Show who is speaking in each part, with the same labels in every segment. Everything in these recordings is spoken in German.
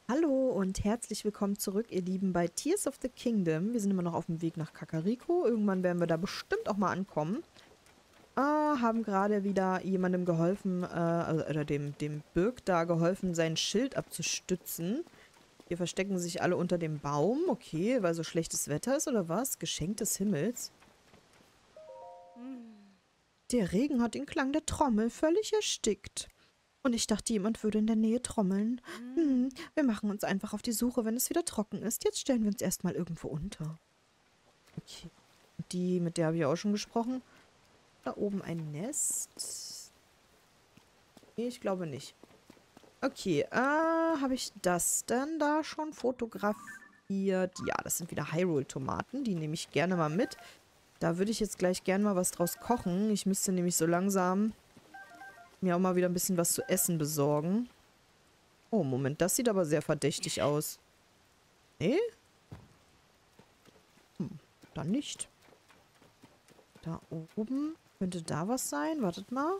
Speaker 1: Hallo und herzlich willkommen zurück, ihr Lieben, bei Tears of the Kingdom. Wir sind immer noch auf dem Weg nach Kakariko. Irgendwann werden wir da bestimmt auch mal ankommen. Haben gerade wieder jemandem geholfen, oder dem Birk da geholfen, sein Schild abzustützen. Hier verstecken sich alle unter dem Baum. Okay, weil so schlechtes Wetter ist oder was? Geschenk des Himmels. Der Regen hat den Klang der Trommel völlig erstickt. Und ich dachte, jemand würde in der Nähe trommeln. Wir machen uns einfach auf die Suche, wenn es wieder trocken ist. Jetzt stellen wir uns erstmal irgendwo unter. Okay. Die, mit der habe ich auch schon gesprochen. Da oben ein Nest. Nee, ich glaube nicht. Okay, habe ich das denn da schon fotografiert? Ja, das sind wieder Hyrule-Tomaten. Die nehme ich gerne mal mit. Da würde ich jetzt gleich gerne mal was draus kochen. Ich müsste nämlich so langsam mir auch mal wieder ein bisschen was zu essen besorgen. Oh, Moment, das sieht aber sehr verdächtig aus. Nee? Dann nicht. Da oben könnte da was sein. Wartet mal.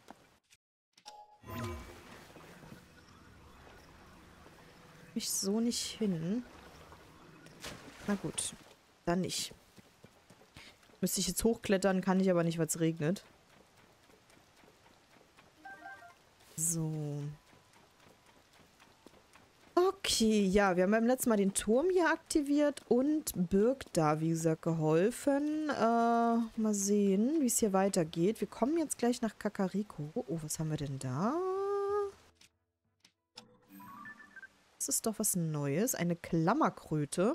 Speaker 1: Ich so nicht hin. Na gut, dann nicht. Müsste ich jetzt hochklettern, kann ich aber nicht, weil es regnet. So. Okay, ja, wir haben beim letzten Mal den Turm hier aktiviert und Birk da, wie gesagt, geholfen. Mal sehen, wie es hier weitergeht. Wir kommen jetzt gleich nach Kakariko. Oh, was haben wir denn da? Das ist doch was Neues. Eine Klammerkröte.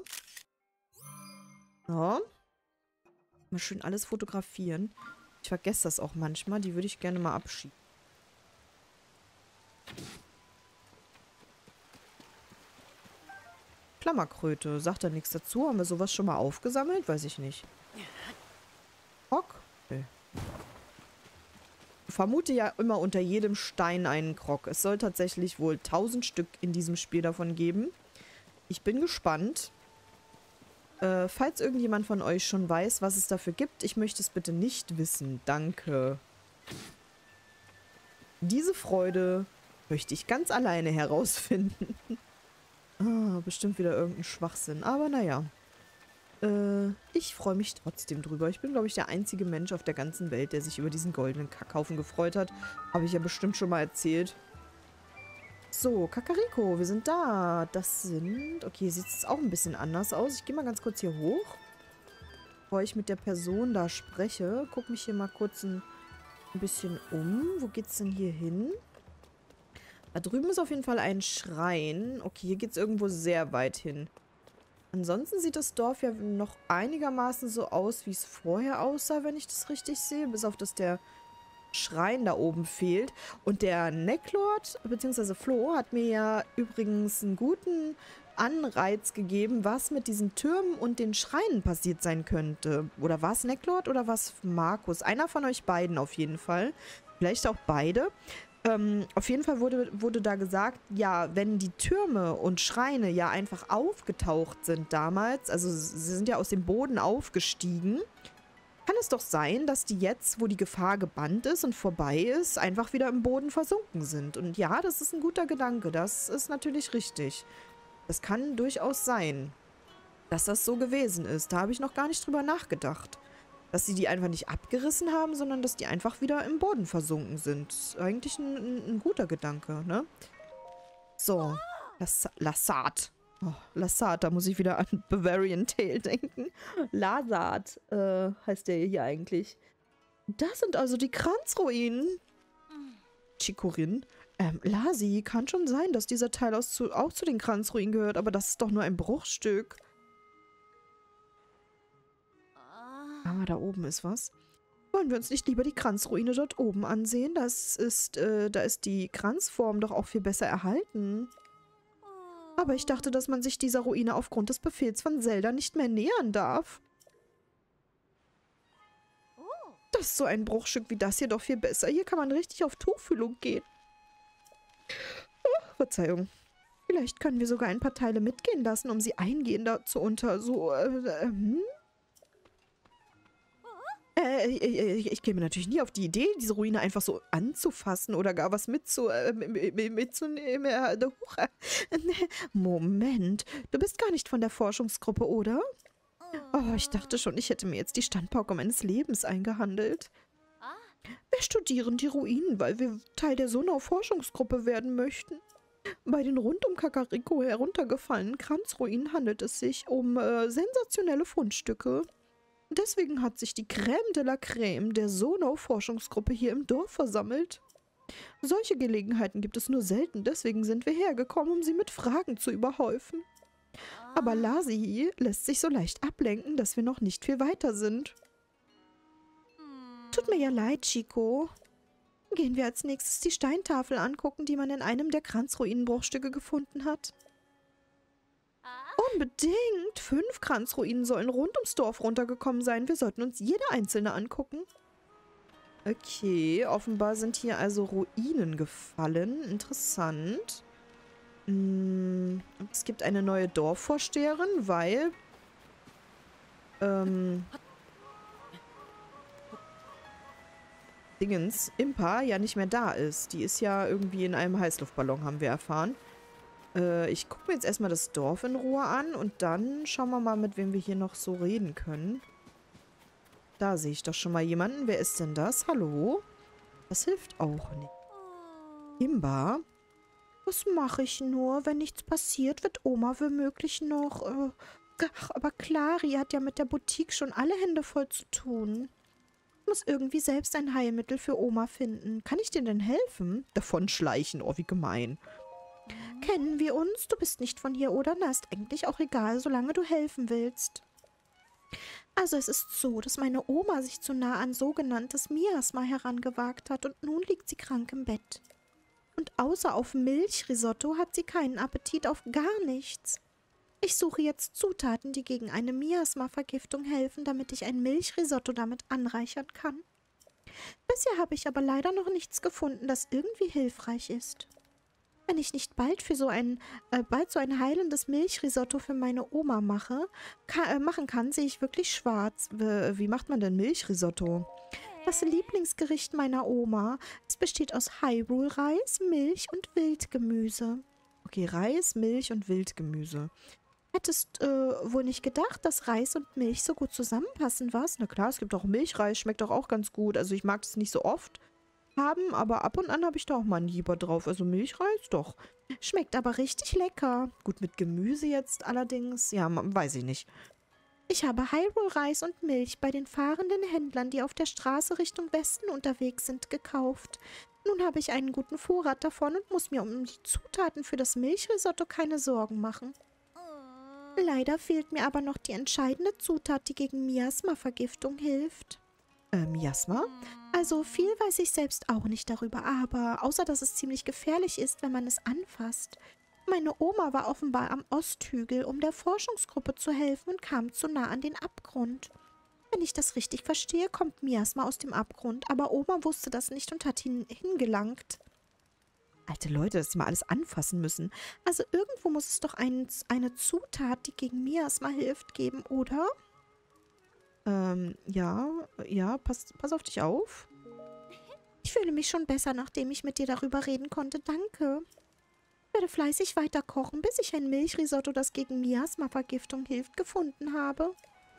Speaker 1: Ja. Mal schön alles fotografieren. Ich vergesse das auch manchmal. Die würde ich gerne mal abschieben. Klammerkröte. Sagt da nichts dazu? Haben wir sowas schon mal aufgesammelt? Weiß ich nicht. Krog? Nee. Ich vermute ja immer unter jedem Stein einen Krog. Es soll tatsächlich wohl 1000 Stück in diesem Spiel davon geben. Ich bin gespannt. Falls irgendjemand von euch schon weiß, was es dafür gibt, ich möchte es bitte nicht wissen. Danke. Diese Freude möchte ich ganz alleine herausfinden. Bestimmt wieder irgendein Schwachsinn. Aber naja. Ich freue mich trotzdem drüber. Ich bin, glaube ich, der einzige Mensch auf der ganzen Welt, der sich über diesen goldenen Kackhaufen gefreut hat. Habe ich ja bestimmt schon mal erzählt. So, Kakariko, wir sind da. Das sind... Okay, sieht es auch ein bisschen anders aus. Ich gehe mal ganz kurz hier hoch. Bevor ich mit der Person da spreche, gucke mich hier mal kurz ein bisschen um. Wo geht's denn hier hin? Da drüben ist auf jeden Fall ein Schrein. Okay, hier geht es irgendwo sehr weit hin. Ansonsten sieht das Dorf ja noch einigermaßen so aus, wie es vorher aussah, wenn ich das richtig sehe. Bis auf, dass der Schrein da oben fehlt. Und der Necklord, beziehungsweise Flo, hat mir ja übrigens einen guten Anreiz gegeben, was mit diesen Türmen und den Schreinen passiert sein könnte. Oder war es Necklord oder war es Markus? Einer von euch beiden auf jeden Fall. Vielleicht auch beide. Auf jeden Fall wurde da gesagt, ja, wenn die Türme und Schreine ja einfach aufgetaucht sind damals, also sie sind ja aus dem Boden aufgestiegen, kann es doch sein, dass die jetzt, wo die Gefahr gebannt ist und vorbei ist, einfach wieder im Boden versunken sind. Und ja, das ist ein guter Gedanke, das ist natürlich richtig. Das kann durchaus sein, dass das so gewesen ist. Da habe ich noch gar nicht drüber nachgedacht. Dass sie die einfach nicht abgerissen haben, sondern dass die einfach wieder im Boden versunken sind. Eigentlich ein guter Gedanke, ne? So. Lassat. Oh, Lassat, da muss ich wieder an Bavarian Tale denken. Lasat heißt der hier eigentlich. Das sind also die Kranzruinen. Chikorin. Lasi, kann schon sein, dass dieser Teil auch zu den Kranzruinen gehört, aber das ist doch nur ein Bruchstück. Da oben ist was. Wollen wir uns nicht lieber die Kranzruine dort oben ansehen? Da ist die Kranzform doch auch viel besser erhalten. Aber ich dachte, dass man sich dieser Ruine aufgrund des Befehls von Zelda nicht mehr nähern darf. Das ist so ein Bruchstück wie das hier doch viel besser. Hier kann man richtig auf Tuchfühlung gehen. Oh, Verzeihung. Vielleicht können wir sogar ein paar Teile mitgehen lassen, um sie eingehender zu Ich käme natürlich nie auf die Idee, diese Ruine einfach so anzufassen oder gar was mitzunehmen. Moment, du bist gar nicht von der Forschungsgruppe, oder? Oh, ich dachte schon, ich hätte mir jetzt die Standpauke meines Lebens eingehandelt. Wir studieren die Ruinen, weil wir Teil der Sonau-Forschungsgruppe werden möchten. Bei den rund um Kakariko heruntergefallenen Kranzruinen handelt es sich um sensationelle Fundstücke. Deswegen hat sich die Crème de la Crème der Sonau-Forschungsgruppe hier im Dorf versammelt. Solche Gelegenheiten gibt es nur selten, deswegen sind wir hergekommen, um sie mit Fragen zu überhäufen. Aber Lasi lässt sich so leicht ablenken, dass wir noch nicht viel weiter sind. Tut mir ja leid, Chico. Gehen wir als nächstes die Steintafel angucken, die man in einem der Kranzruinenbruchstücke gefunden hat. Unbedingt! 5 Kranzruinen sollen rund ums Dorf runtergekommen sein. Wir sollten uns jede einzelne angucken. Okay, offenbar sind hier also Ruinen gefallen. Interessant. Es gibt eine neue Dorfvorsteherin, weil Dingens, Impa, ja nicht mehr da ist. Die ist ja irgendwie in einem Heißluftballon, haben wir erfahren. Ich gucke mir jetzt erstmal das Dorf in Ruhe an und dann schauen wir mal, mit wem wir hier noch so reden können. Da sehe ich doch schon mal jemanden. Wer ist denn das? Hallo? Das hilft auch nicht. Himba? Was mache ich nur? Wenn nichts passiert, wird Oma womöglich noch... Ach, aber Clari hat ja mit der Boutique schon alle Hände voll zu tun. Ich muss irgendwie selbst ein Heilmittel für Oma finden. Kann ich dir denn helfen? Davonschleichen, oh, wie gemein. Kennen wir uns? Du bist nicht von hier, oder? Na, ist eigentlich auch egal, solange du helfen willst. Also es ist so, dass meine Oma sich zu nah an sogenanntes Miasma herangewagt hat und nun liegt sie krank im Bett. Und außer auf Milchrisotto hat sie keinen Appetit auf gar nichts. Ich suche jetzt Zutaten, die gegen eine Miasma-Vergiftung helfen, damit ich ein Milchrisotto damit anreichern kann. Bisher habe ich aber leider noch nichts gefunden, das irgendwie hilfreich ist. Wenn ich nicht bald so ein heilendes Milchrisotto für meine Oma machen kann, sehe ich wirklich schwarz. Wie macht man denn Milchrisotto? Das Lieblingsgericht meiner Oma. Es besteht aus Hyrule-Reis, Milch und Wildgemüse. Okay, Reis, Milch und Wildgemüse. Hättest wohl nicht gedacht, dass Reis und Milch so gut zusammenpassen, was? Na klar, es gibt auch Milchreis, schmeckt doch auch ganz gut. Also ich mag das nicht so oft haben, aber ab und an habe ich da auch mal einen Lieber drauf. Also Milchreis, doch. Schmeckt aber richtig lecker. Gut, mit Gemüse jetzt allerdings, ja, weiß ich nicht. Ich habe Hyrule-Reis und Milch bei den fahrenden Händlern, die auf der Straße Richtung Westen unterwegs sind, gekauft. Nun habe ich einen guten Vorrat davon und muss mir um die Zutaten für das Milchrisotto keine Sorgen machen. Leider fehlt mir aber noch die entscheidende Zutat, die gegen Miasma-Vergiftung hilft. Miasma? Also viel weiß ich selbst auch nicht darüber, aber außer dass es ziemlich gefährlich ist, wenn man es anfasst. Meine Oma war offenbar am Osthügel, um der Forschungsgruppe zu helfen und kam zu nah an den Abgrund. Wenn ich das richtig verstehe, kommt Miasma aus dem Abgrund, aber Oma wusste das nicht und hat hingelangt. Alte Leute, dass die mal alles anfassen müssen. Also irgendwo muss es doch eine Zutat, die gegen Miasma hilft, geben, oder? Ja, pass auf dich auf. Ich fühle mich schon besser, nachdem ich mit dir darüber reden konnte. Danke. Ich werde fleißig weiter kochen, bis ich ein Milchrisotto, das gegen Miasma-Vergiftung hilft, gefunden habe.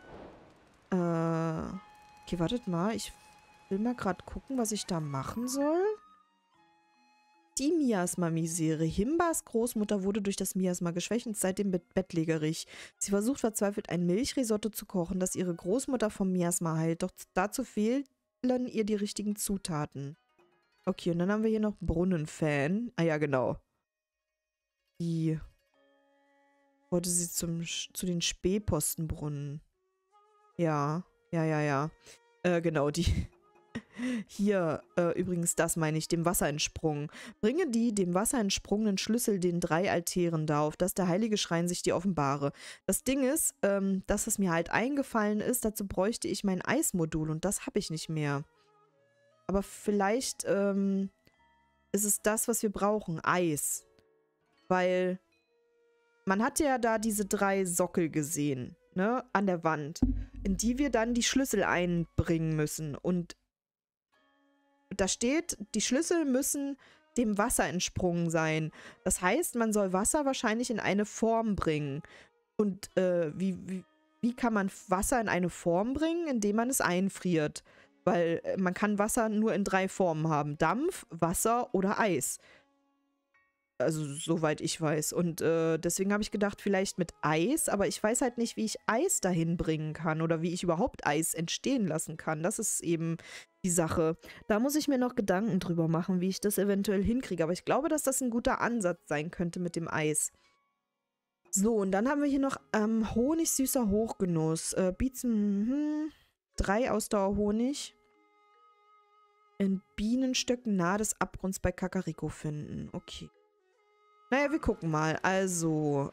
Speaker 1: Okay, wartet mal. Ich will mal gerade gucken, was ich da machen soll. Die Miasma-Misere. Himbas Großmutter wurde durch das Miasma geschwächt und seitdem bettlägerig. Sie versucht verzweifelt, ein Milchrisotto zu kochen, das ihre Großmutter vom Miasma heilt. Doch dazu fehlen ihr die richtigen Zutaten. Okay, und dann haben wir hier noch Brunnenfan. Ah ja, genau. Die wollte sie zu den Spähpostenbrunnen. Ja. Genau, die... Hier, übrigens, das meine ich, dem Wasser entsprungen. Bringe die dem Wasser entsprungenen Schlüssel den 3 Altären da, auf dass der heilige Schrein sich dir offenbare. Das Ding ist, dass es mir halt eingefallen ist, dazu bräuchte ich mein Eismodul und das habe ich nicht mehr. Aber vielleicht ist es das, was wir brauchen, Eis. Weil man hat ja da diese 3 Sockel gesehen, ne, an der Wand. in die wir dann die Schlüssel einbringen müssen. Und da steht, die Schlüssel müssen dem Wasser entsprungen sein. Das heißt, man soll Wasser wahrscheinlich in eine Form bringen. Und wie kann man Wasser in eine Form bringen? Indem man es einfriert. Weil man kann Wasser nur in 3 Formen haben. Dampf, Wasser oder Eis. Also, soweit ich weiß. Und deswegen habe ich gedacht, vielleicht mit Eis. Aber ich weiß halt nicht, wie ich Eis dahin bringen kann. Oder wie ich überhaupt Eis entstehen lassen kann. Das ist eben die Sache. Da muss ich mir noch Gedanken drüber machen, wie ich das eventuell hinkriege. Aber ich glaube, dass das ein guter Ansatz sein könnte mit dem Eis. So, und dann haben wir hier noch Honigsüßer Hochgenuss. Biezen, 3 Ausdauerhonig. In Bienenstöcken nahe des Abgrunds bei Kakariko finden. Okay. Naja, wir gucken mal. Also,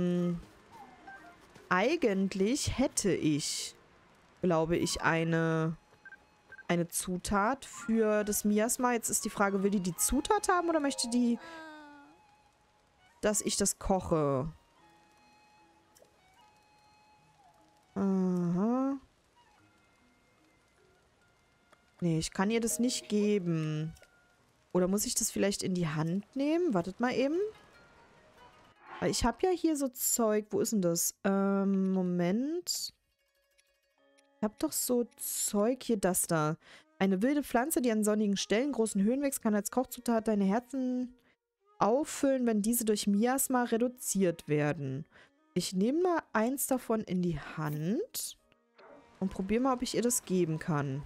Speaker 1: eigentlich hätte ich, glaube ich, eine Zutat für das Miasma. Jetzt ist die Frage, will die Zutat haben oder möchte die, dass ich das koche? Aha. Nee, ich kann ihr das nicht geben. Oder muss ich das vielleicht in die Hand nehmen? Wartet mal eben. Weil ich habe ja hier so Zeug. Wo ist denn das? Moment. Ich habe doch so Zeug. Hier, das da. Eine wilde Pflanze, die an sonnigen Stellen, großen Höhen wächst, kann als Kochzutat deine Herzen auffüllen, wenn diese durch Miasma reduziert werden. Ich nehme mal eins davon in die Hand und probiere mal, ob ich ihr das geben kann.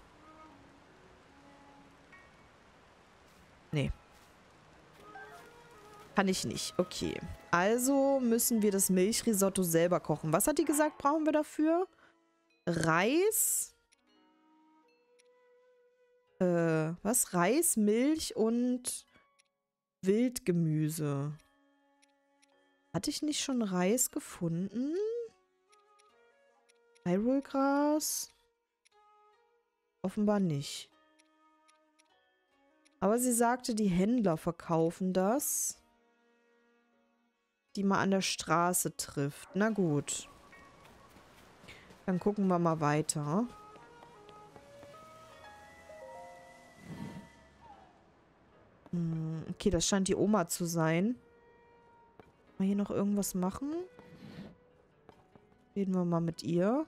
Speaker 1: Nee. Kann ich nicht. Okay. Also müssen wir das Milchrisotto selber kochen. Was hat die gesagt, brauchen wir dafür? Reis. Was? Reis, Milch und Wildgemüse. Hatte ich nicht schon Reis gefunden? Hyrule-Gras? Offenbar nicht. Aber sie sagte, die Händler verkaufen das, die man an der Straße trifft. Na gut. Dann gucken wir mal weiter. Okay, das scheint die Oma zu sein. Kann man hier noch irgendwas machen? Reden wir mal mit ihr.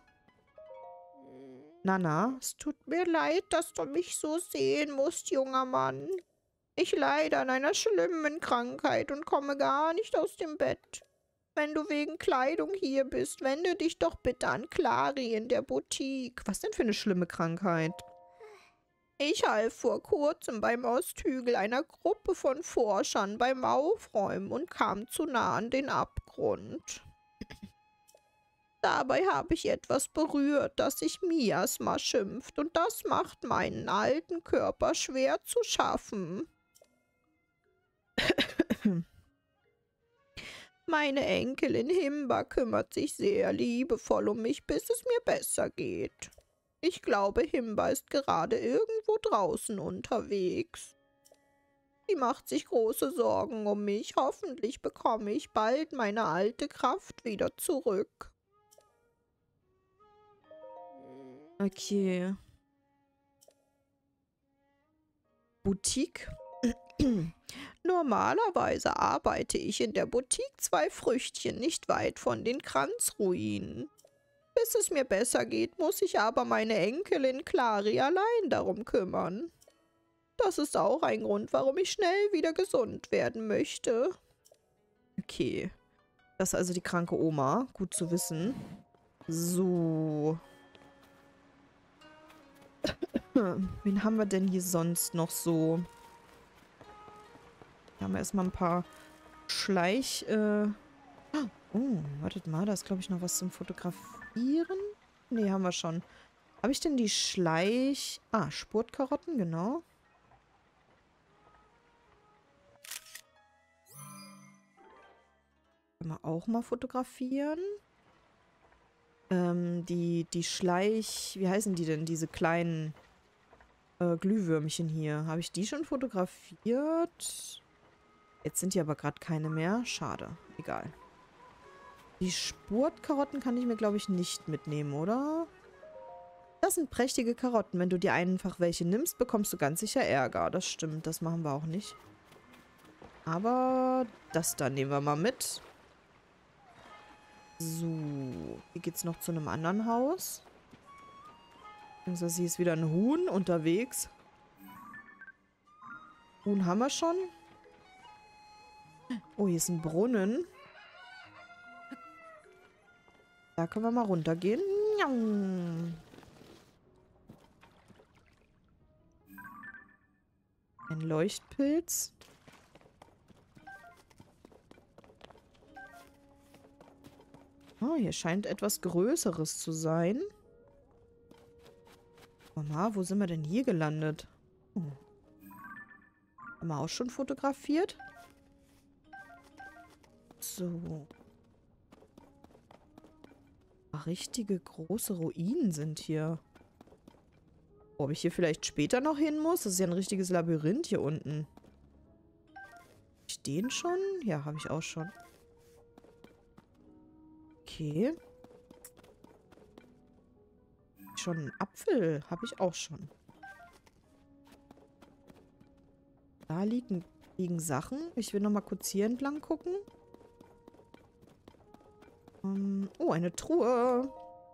Speaker 1: Nana, es tut mir leid, dass du mich so sehen musst, junger Mann. Ich leide an einer schlimmen Krankheit und komme gar nicht aus dem Bett. Wenn du wegen Kleidung hier bist, wende dich doch bitte an Clary in der Boutique. Was denn für eine schlimme Krankheit? Ich half vor kurzem beim Osthügel einer Gruppe von Forschern beim Aufräumen und kam zu nah an den Abgrund. Dabei habe ich etwas berührt, das sich Miasma schimpft, und das macht meinen alten Körper schwer zu schaffen. Meine Enkelin Himba kümmert sich sehr liebevoll um mich, bis es mir besser geht. Ich glaube, Himba ist gerade irgendwo draußen unterwegs. Sie macht sich große Sorgen um mich. Hoffentlich bekomme ich bald meine alte Kraft wieder zurück. Okay. Boutique? Normalerweise arbeite ich in der Boutique 2 Früchtchen nicht weit von den Kranzruinen. Bis es mir besser geht, muss ich aber meine Enkelin Clary allein darum kümmern. Das ist auch ein Grund, warum ich schnell wieder gesund werden möchte. Okay. Das ist also die kranke Oma. Gut zu wissen. So. Wen haben wir denn hier sonst noch so? Hier haben wir erstmal ein paar Schleich... Oh, wartet mal, da ist, glaube ich, noch was zum Fotografieren. Nee, haben wir schon. Habe ich denn die Schleich... Ah, Spurtkarotten, genau. Können wir auch mal fotografieren. Die Schleich... Wie heißen die denn? Diese kleinen Glühwürmchen hier. Habe ich die schon fotografiert? Jetzt sind hier aber gerade keine mehr. Schade. Egal. Die Spurtkarotten kann ich mir, glaube ich, nicht mitnehmen, oder? Das sind prächtige Karotten. Wenn du dir einfach welche nimmst, bekommst du ganz sicher Ärger. Das stimmt, das machen wir auch nicht. Aber das da nehmen wir mal mit. So, hier geht's noch zu einem anderen Haus. Also hier ist wieder ein Huhn unterwegs. Huhn haben wir schon. Oh, hier ist ein Brunnen. Da können wir mal runtergehen. Ein Leuchtpilz. Oh, hier scheint etwas Größeres zu sein. Mama, wo sind wir denn hier gelandet? Oh. Haben wir auch schon fotografiert? So. Ach, richtige große Ruinen sind hier. Ob ich hier vielleicht später noch hin muss? Das ist ja ein richtiges Labyrinth hier unten. Hab ich den schon? Ja, habe ich auch schon. Okay. Schon einen Apfel habe ich auch schon. Da liegen Sachen. Ich will noch mal kurz hier entlang gucken. Oh, eine Truhe.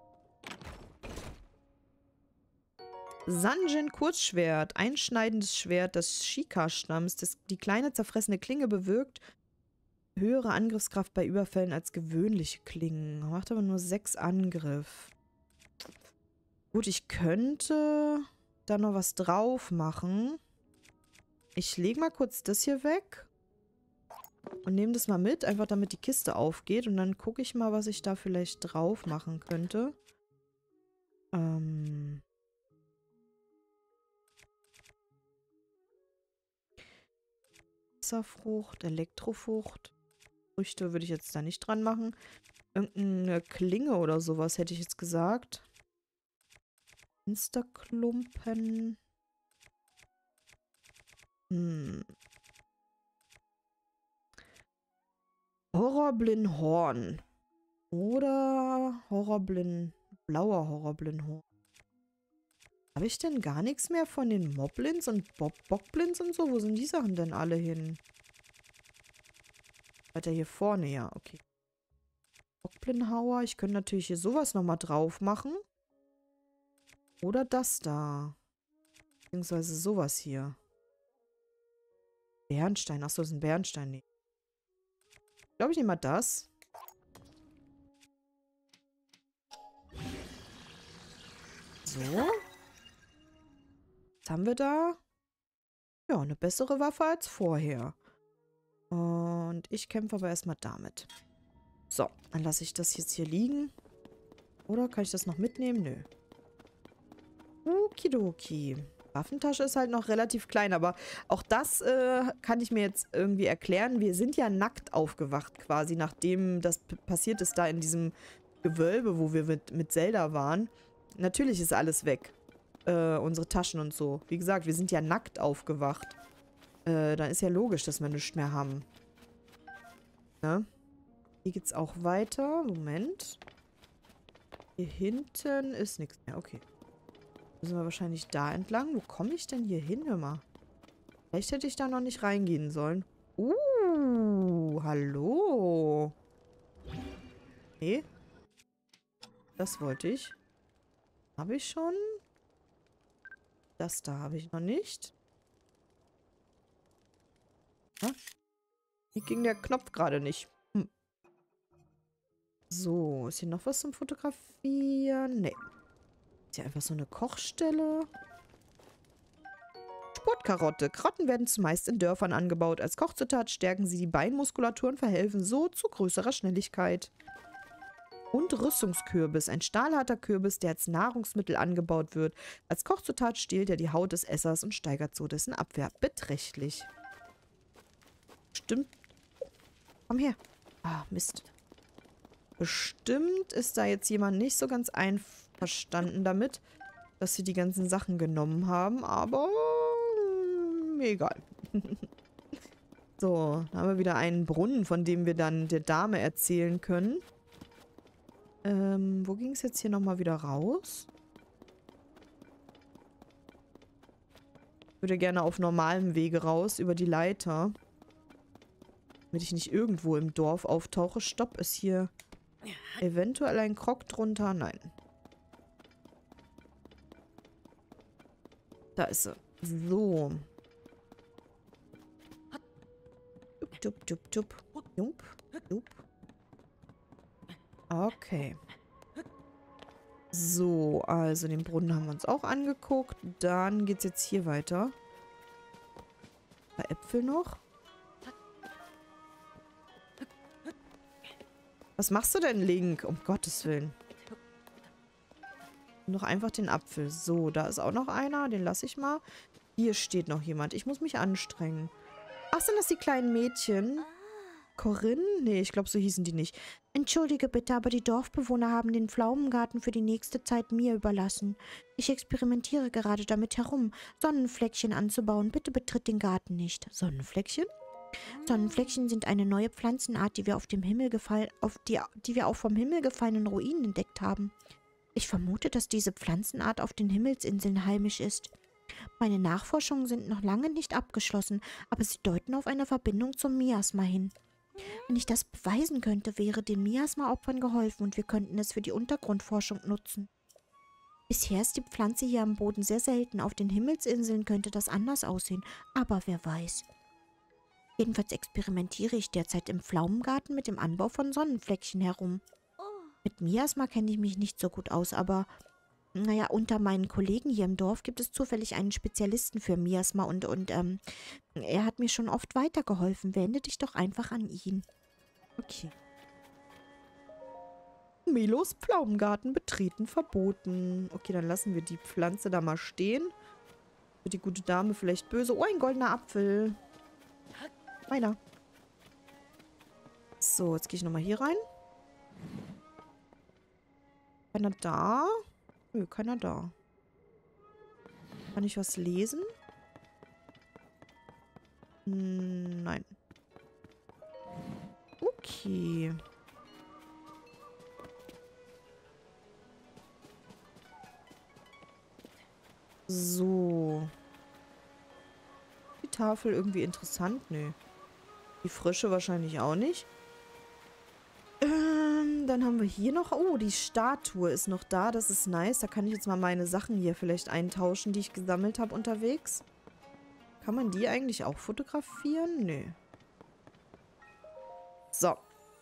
Speaker 1: Sanjin Kurzschwert. Einschneidendes Schwert des Shika-Stamms. Die kleine zerfressene Klinge bewirkt höhere Angriffskraft bei Überfällen als gewöhnliche Klingen. Macht aber nur 6 Angriff. Gut, ich könnte da noch was drauf machen. Ich lege mal kurz das hier weg. Und nehme das mal mit, einfach damit die Kiste aufgeht. Und dann gucke ich mal, was ich da vielleicht drauf machen könnte. Wasserfrucht, Elektrofrucht. Früchte würde ich jetzt da nicht dran machen. Irgendeine Klinge oder sowas hätte ich jetzt gesagt. Insta-Klumpen. Horrorblin-Horn. Oder blauer Horrorblin-Horn. Habe ich denn gar nichts mehr von den Moblins und Bockblins und so? Wo sind die Sachen denn alle hin? Weiter hier vorne, ja, okay. Bockblinhauer. Ich könnte natürlich hier sowas nochmal drauf machen. Oder das da. Beziehungsweise sowas hier. Bernstein. Achso, das ist ein Bernstein. Nee. Ich glaube, ich nehme mal das. So. Was haben wir da? Ja, eine bessere Waffe als vorher. Und ich kämpfe aber erstmal damit. So, dann lasse ich das jetzt hier liegen. Oder kann ich das noch mitnehmen? Nö. Okidoki. Waffentasche ist halt noch relativ klein, aber auch das kann ich mir jetzt irgendwie erklären. Wir sind ja nackt aufgewacht quasi, nachdem das passiert ist da in diesem Gewölbe, wo wir mit Zelda waren. Natürlich ist alles weg. Unsere Taschen und so. Wie gesagt, wir sind ja nackt aufgewacht. Dann ist ja logisch, dass wir nichts mehr haben. Ne? Hier geht's auch weiter. Moment. Hier hinten ist nichts mehr. Okay. Müssen wir wahrscheinlich da entlang. Wo komme ich denn hier hin, hör mal? Vielleicht hätte ich da noch nicht reingehen sollen. Hallo. Nee. Das wollte ich. Habe ich schon? Das da habe ich noch nicht. Ja? Hier ging der Knopf gerade nicht. So, ist hier noch was zum Fotografieren? Nee. Ist hier einfach so eine Kochstelle? Sportkarotte. Karotten werden zumeist in Dörfern angebaut. Als Kochzutat stärken sie die Beinmuskulatur und verhelfen so zu größerer Schnelligkeit. Und Rüstungskürbis. Ein stahlharter Kürbis, der als Nahrungsmittel angebaut wird. Als Kochzutat stiehlt er die Haut des Essers und steigert so dessen Abwehr beträchtlich. Stimmt. Komm her. Ah, Mist. Bestimmt ist da jetzt jemand nicht so ganz einverstanden damit, dass sie die ganzen Sachen genommen haben, aber mir egal. So, dann haben wir wieder einen Brunnen, von dem wir dann der Dame erzählen können. Wo ging es jetzt hier nochmal wieder raus? Ich würde gerne auf normalem Wege raus, über die Leiter. Damit ich nicht irgendwo im Dorf auftauche. Stopp, ist hier eventuell ein Krog drunter? Nein. Da ist sie. So. Jup, jup, jup. Jup, jup. Okay. So, also den Brunnen haben wir uns auch angeguckt. Dann geht's jetzt hier weiter. Ein paar Äpfel noch. Was machst du denn, Link? Um Gottes Willen. Noch einfach den Apfel. So, da ist auch noch einer. Den lasse ich mal. Hier steht noch jemand. Ich muss mich anstrengen. Ach, sind das die kleinen Mädchen? Corinne? Nee, ich glaube, so hießen die nicht.
Speaker 2: Entschuldige bitte, aber die Dorfbewohner haben den Pflaumengarten für die nächste Zeit mir überlassen. Ich experimentiere gerade damit herum, Sonnenfleckchen anzubauen. Bitte betritt den Garten nicht.
Speaker 1: Sonnenfleckchen?
Speaker 2: Sonnenfleckchen sind eine neue Pflanzenart, die wir auf dem Himmel die wir auf vom Himmel gefallenen Ruinen entdeckt haben. Ich vermute, dass diese Pflanzenart auf den Himmelsinseln heimisch ist. Meine Nachforschungen sind noch lange nicht abgeschlossen, aber sie deuten auf eine Verbindung zum Miasma hin. Wenn ich das beweisen könnte, wäre den Miasma-Opfern geholfen und wir könnten es für die Untergrundforschung nutzen. Bisher ist die Pflanze hier am Boden sehr selten. Auf den Himmelsinseln könnte das anders aussehen, aber wer weiß. Jedenfalls experimentiere ich derzeit im Pflaumengarten mit dem Anbau von Sonnenfleckchen herum. Mit Miasma kenne ich mich nicht so gut aus, aber naja, unter meinen Kollegen hier im Dorf gibt es zufällig einen Spezialisten für Miasma und er hat mir schon oft weitergeholfen. Wende dich doch einfach an ihn.
Speaker 1: Okay. Milos Pflaumengarten betreten verboten. Okay, dann lassen wir die Pflanze da mal stehen. Wird die gute Dame vielleicht böse? Oh, ein goldener Apfel. Meiner. So, jetzt gehe ich nochmal hier rein. Keiner da? Nö, keiner da. Kann ich was lesen? Nein. Okay. So. Die Tafel irgendwie interessant? Nö. Die Frische wahrscheinlich auch nicht. Dann haben wir hier noch... Oh, die Statue ist noch da. Das ist nice. Da kann ich jetzt mal meine Sachen hier vielleicht eintauschen, die ich gesammelt habe unterwegs. Kann man die eigentlich auch fotografieren? Nö. So.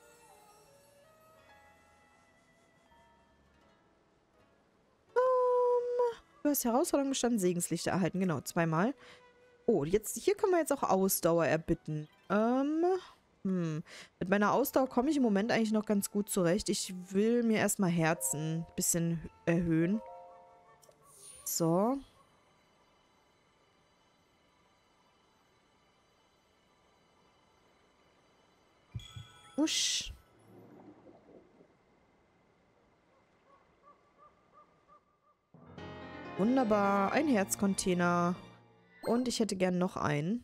Speaker 1: Du hast Herausforderung bestanden, Segenslichter erhalten. Genau, 2-mal. Oh, jetzt hier können wir jetzt auch Ausdauer erbitten. Mit meiner Ausdauer komme ich im Moment eigentlich noch ganz gut zurecht. Ich will mir erstmal Herzen ein bisschen erhöhen. So. Wusch. Wunderbar. Ein Herzcontainer. Und ich hätte gern noch einen.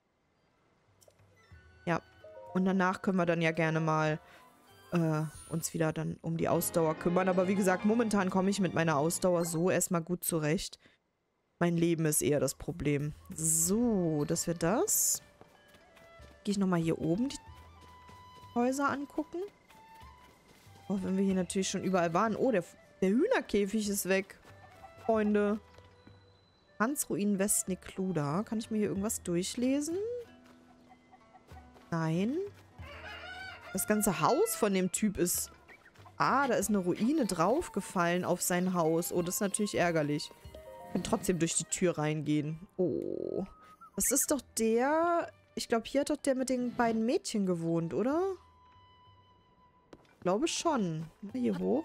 Speaker 1: Ja. Und danach können wir dann ja gerne mal uns wieder dann um die Ausdauer kümmern. Aber wie gesagt, momentan komme ich mit meiner Ausdauer so erstmal gut zurecht. Mein Leben ist eher das Problem. So, das wird das. Gehe ich nochmal hier oben die Häuser angucken. Auch wenn wir hier natürlich schon überall waren. Oh, der Hühnerkäfig ist weg. Freunde. Hansruinen West Nekluda. Kann ich mir hier irgendwas durchlesen? Nein. Das ganze Haus von dem Typ ist... Ah, da ist eine Ruine draufgefallen auf sein Haus. Oh, das ist natürlich ärgerlich. Ich kann trotzdem durch die Tür reingehen. Oh. Das ist doch der... Ich glaube, hier hat doch der mit den beiden Mädchen gewohnt, oder? Ich glaube schon. Hier hoch.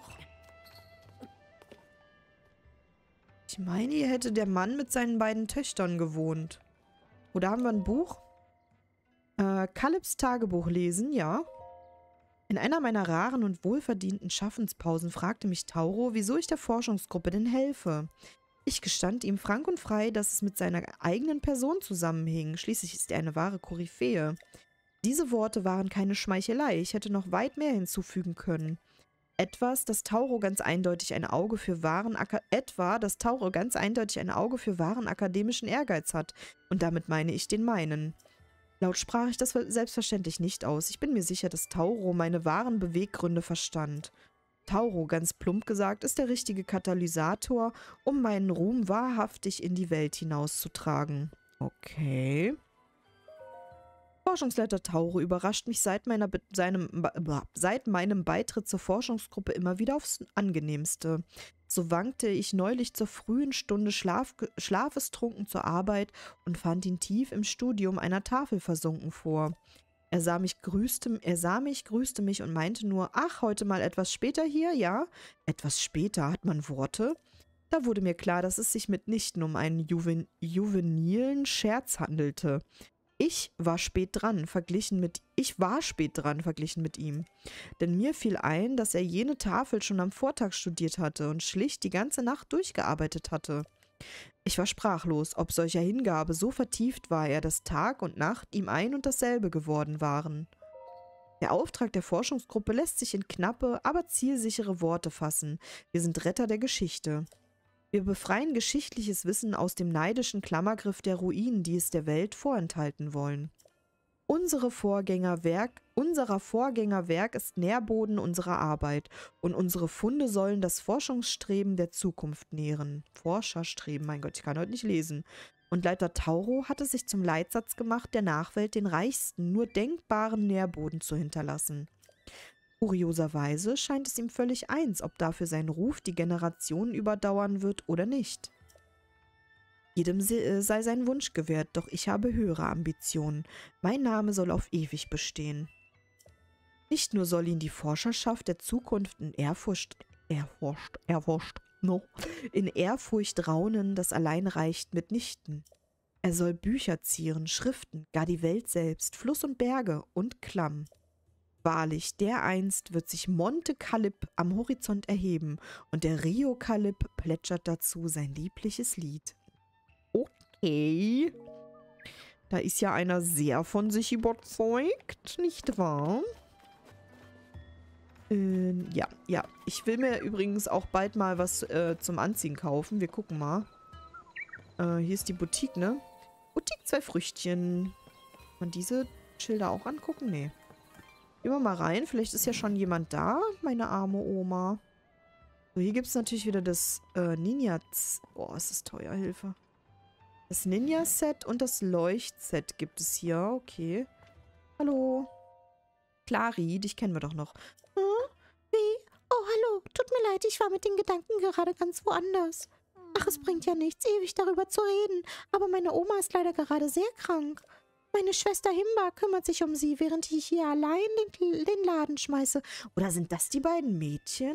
Speaker 1: Ich meine, hier hätte der Mann mit seinen beiden Töchtern gewohnt. Oder haben wir ein Buch? Kalebs Tagebuch lesen, ja. In einer meiner raren und wohlverdienten Schaffenspausen fragte mich Tauro, wieso ich der Forschungsgruppe denn helfe. Ich gestand ihm frank und frei, dass es mit seiner eigenen Person zusammenhing. Schließlich ist er eine wahre Koryphäe. Diese Worte waren keine Schmeichelei. Ich hätte noch weit mehr hinzufügen können. dass Tauro ganz eindeutig ein Auge für wahren akademischen Ehrgeiz hat. Und damit meine ich den meinen. Laut sprach ich das selbstverständlich nicht aus. Ich bin mir sicher, dass Tauro meine wahren Beweggründe verstand. Tauro, ganz plump gesagt, ist der richtige Katalysator, um meinen Ruhm wahrhaftig in die Welt hinauszutragen. Okay. Forschungsleiter Tauro überrascht mich seit meinem Beitritt zur Forschungsgruppe immer wieder aufs Angenehmste. So wankte ich neulich zur frühen Stunde schlafestrunken zur Arbeit und fand ihn tief im Studium einer Tafel versunken vor. Er sah mich, grüßte mich und meinte nur, ach, heute mal etwas später hier, ja? Etwas später, hat man Worte? Da wurde mir klar, dass es sich mitnichten um einen juvenilen Scherz handelte. Ich war spät dran, verglichen mit ihm. Denn mir fiel ein, dass er jene Tafel schon am Vortag studiert hatte und schlicht die ganze Nacht durchgearbeitet hatte. Ich war sprachlos, ob solcher Hingabe so vertieft war er, dass Tag und Nacht ihm ein und dasselbe geworden waren. Der Auftrag der Forschungsgruppe lässt sich in knappe, aber zielsichere Worte fassen. Wir sind Retter der Geschichte. Wir befreien geschichtliches Wissen aus dem neidischen Klammergriff der Ruinen, die es der Welt vorenthalten wollen. Unserer Vorgängerwerk ist Nährboden unserer Arbeit und unsere Funde sollen das Forschungsstreben der Zukunft nähren. Forscherstreben, mein Gott, ich kann heute nicht lesen. Und Leiter Tauro hatte sich zum Leitsatz gemacht, der Nachwelt den reichsten, nur denkbaren Nährboden zu hinterlassen. Kurioserweise scheint es ihm völlig eins, ob dafür sein Ruf die Generationen überdauern wird oder nicht. Jedem sei sein Wunsch gewährt, doch ich habe höhere Ambitionen. Mein Name soll auf ewig bestehen. Nicht nur soll ihn die Forscherschaft der Zukunft in Ehrfurcht raunen, das allein reicht mitnichten. Er soll Bücher zieren, Schriften, gar die Welt selbst, Fluss und Berge und Klamm. Wahrlich, dereinst wird sich Monte Calip am Horizont erheben und der Rio Calip plätschert dazu sein liebliches Lied. Okay. Da ist ja einer sehr von sich überzeugt, nicht wahr? Ja. Ich will mir übrigens auch bald mal was zum Anziehen kaufen. Wir gucken mal. Hier ist die Boutique, ne? Boutique 2 Früchtchen. Kann man diese Schilder auch angucken? Nee. Gehen wir mal rein. Vielleicht ist ja schon jemand da. Meine arme Oma. So, hier gibt es natürlich wieder das Ninja... Oh, ist das teuer, Hilfe. Das Ninja-Set und das Leuchtset gibt es hier. Okay. Hallo. Clari, dich kennen wir doch noch.
Speaker 2: Wie? Oh, hallo. Tut mir leid, ich war mit den Gedanken gerade ganz woanders. Ach, es bringt ja nichts, ewig darüber zu reden. Aber meine Oma ist leider gerade sehr krank. Meine Schwester Himba kümmert sich um sie, während ich hier allein den Laden schmeiße. Oder sind das die beiden Mädchen?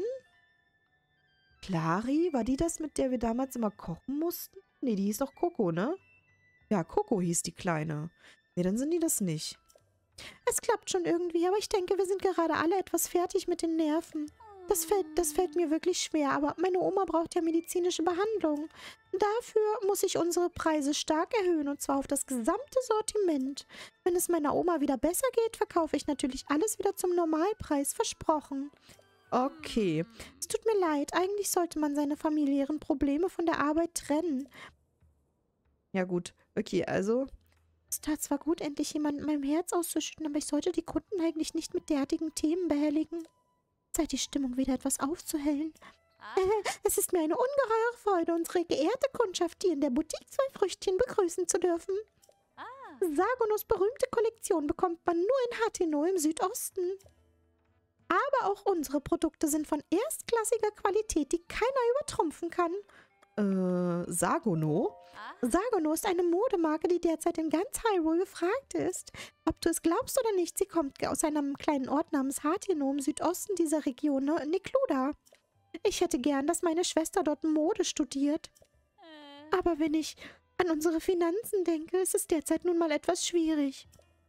Speaker 2: Clari, war die das, mit der wir damals immer kochen mussten? Nee, die hieß doch Coco, ne? Ja, Coco hieß die Kleine. Nee, dann sind die das nicht. Es klappt schon irgendwie, aber ich denke, wir sind gerade alle etwas fertig mit den Nerven. Das fällt mir wirklich schwer, aber meine Oma braucht ja medizinische Behandlung. Dafür muss ich unsere Preise stark erhöhen, und zwar auf das gesamte Sortiment. Wenn es meiner Oma wieder besser geht, verkaufe ich natürlich alles wieder zum Normalpreis, versprochen.
Speaker 1: Okay.
Speaker 2: Es tut mir leid, eigentlich sollte man seine familiären Probleme von der Arbeit trennen.
Speaker 1: Ja gut, okay, also...
Speaker 2: Es tat zwar gut, endlich jemanden in meinem Herz auszuschütten, aber ich sollte die Kunden eigentlich nicht mit derartigen Themen behelligen. Zeit, die Stimmung wieder etwas aufzuhellen. Es ist mir eine ungeheure Freude, unsere geehrte Kundschaft hier in der Boutique 2 Früchtchen begrüßen zu dürfen. Sagonos berühmte Kollektion bekommt man nur in Hateno im Südosten. Aber auch unsere Produkte sind von erstklassiger Qualität, die keiner übertrumpfen kann.
Speaker 1: Sagono?
Speaker 2: Sagono ist eine Modemarke, die derzeit in ganz Hyrule gefragt ist. Ob du es glaubst oder nicht, sie kommt aus einem kleinen Ort namens Hateno im Südosten dieser Region, Nekluda. Ich hätte gern, dass meine Schwester dort Mode studiert. Aber wenn ich an unsere Finanzen denke, ist es derzeit nun mal etwas schwierig.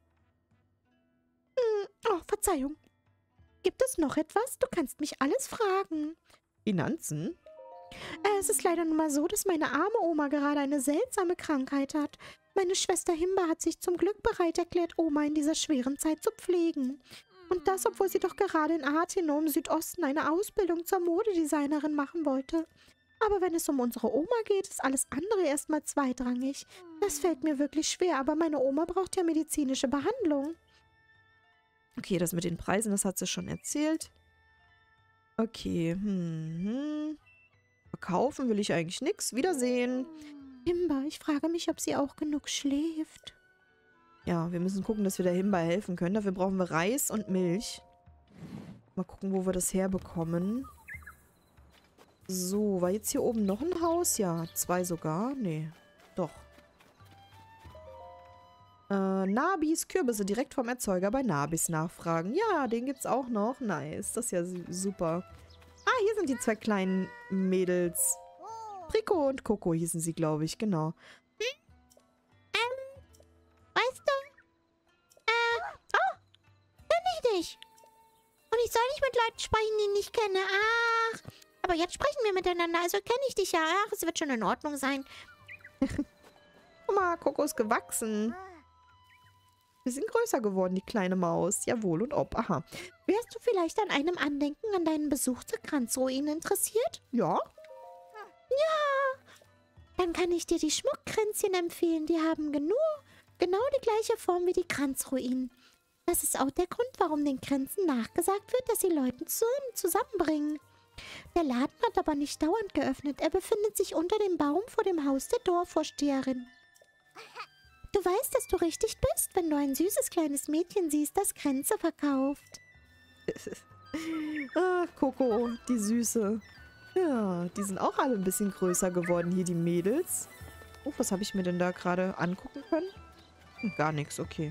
Speaker 2: Oh, Verzeihung. Gibt es noch etwas? Du kannst mich alles fragen.
Speaker 1: Finanzen?
Speaker 2: Es ist leider nun mal so, dass meine arme Oma gerade eine seltsame Krankheit hat. Meine Schwester Himba hat sich zum Glück bereit erklärt, Oma in dieser schweren Zeit zu pflegen. Und das, obwohl sie doch gerade in Atheno im Südosten eine Ausbildung zur Modedesignerin machen wollte. Aber wenn es um unsere Oma geht, ist alles andere erstmal zweitrangig. Das fällt mir wirklich schwer, aber meine Oma braucht ja medizinische Behandlung.
Speaker 1: Okay, das mit den Preisen, das hat sie schon erzählt. Okay, Verkaufen will ich eigentlich nichts. Wiedersehen.
Speaker 2: Himba, ich frage mich, ob sie auch genug schläft.
Speaker 1: Ja, wir müssen gucken, dass wir der Himba helfen können. Dafür brauchen wir Reis und Milch. Mal gucken, wo wir das herbekommen. So, war jetzt hier oben noch ein Haus? Ja, 2 sogar. Nee, doch. Nabis Kürbisse direkt vom Erzeuger bei Nabis nachfragen. Ja, den gibt's auch noch. Nice, das ist ja super. Ah, hier sind die 2 kleinen Mädels. Rico und Coco hießen sie, glaube ich, genau.
Speaker 2: Weißt du? Kenn ich dich. Und ich soll nicht mit Leuten sprechen, die ich nicht kenne. Ach, aber jetzt sprechen wir miteinander, also kenne ich dich ja. Ach, es wird schon in Ordnung sein.
Speaker 1: Guck mal, Coco ist gewachsen. Wir sind größer geworden, die kleine Maus. Jawohl und ob. Aha.
Speaker 2: Wärst du vielleicht an einem Andenken an deinen Besuch zur Kranzruinen interessiert?
Speaker 1: Ja?
Speaker 2: Ja. Dann kann ich dir die Schmuckkränzchen empfehlen. Die haben genau die gleiche Form wie die Kranzruinen. Das ist auch der Grund, warum den Kränzen nachgesagt wird, dass sie Leute zusammenbringen. Der Laden hat aber nicht dauernd geöffnet. Er befindet sich unter dem Baum vor dem Haus der Dorfvorsteherin. Du weißt, dass du richtig bist, wenn du ein süßes kleines Mädchen siehst, das Kränze verkauft.
Speaker 1: Ah, Coco, die Süße. Ja, die sind auch alle ein bisschen größer geworden hier, die Mädels. Oh, was habe ich mir denn da gerade angucken können? Gar nichts, okay.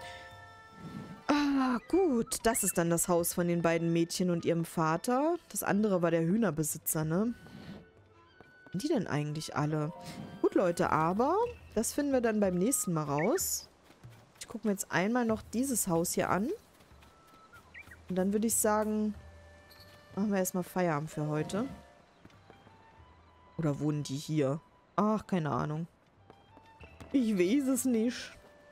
Speaker 1: Ah, gut. Das ist dann das Haus von den beiden Mädchen und ihrem Vater. Das andere war der Hühnerbesitzer, ne? Was sind die denn eigentlich alle? Gut, Leute, aber das finden wir dann beim nächsten Mal raus. Ich gucke mir jetzt einmal noch dieses Haus hier an. Und dann würde ich sagen, machen wir erstmal Feierabend für heute. Oder wohnen die hier? Ach, keine Ahnung. Ich weiß es nicht.